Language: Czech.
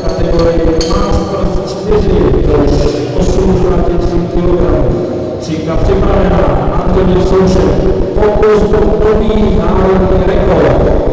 kategorii Masters 4 do 83 kg. Číka připravená, Antonín Soušek, pokus o nový národní rekord.